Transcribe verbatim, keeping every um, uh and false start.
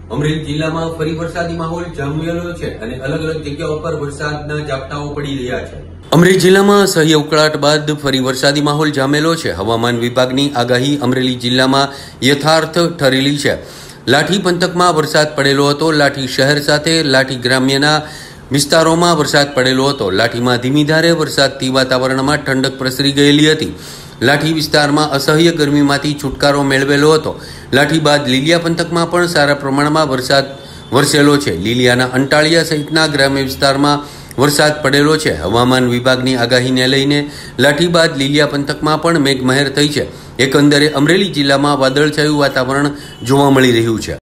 અમરેલી જિલ્લામાં ફરી વરસાદી માહોલ જામ્યો છે અને અલગ અલગ જગ્યાઓ પર વરસાદના ઝાપટાઓ પડી રહ્યા છે। અમરેલી જિલ્લામાં સહી ઉકળાટ બાદ ફરી વરસાદી માહોલ જામેલો છે। હવામાન વિભાગની આગાહી અમરેલી જિલ્લામાં યથાર્થ ઠરેલી છે। લાઠી પંથકમાં વરસાદ પડેલો હતો। લાઠી શહેર સાથે લાઠી ગ્રામ્યના વિસ્તારોમાં વરસાદ પડેલો હતો। લાઠીમાં ધીમી ધારે વરસાદથી વાતાવરણમાં ઠંડક પ્રસરી ગયેલી હતી। લાઠી વિસ્તારમાં અસહ્ય ગરમીમાંથી છુટકારો મેળવેલો હતો। લાઠી બાદ લીલિયા પંથકમાં પણ સારા પ્રમાણમાં વરસાદ વરસેલો છે। લીલિયાના અંટાળિયા સહિતના ગ્રામ્ય વિસ્તારમાં વરસાદ પડેલો છે। હવામાન વિભાગની આગાહીને લઈને લાઠી બાદ લીલિયા પંથકમાં પણ મેઘમહેર થઈ છે। એકંદરે અમરેલી જિલ્લામાં વાદળછાયું વાતાવરણ જોવા મળી રહ્યું છે।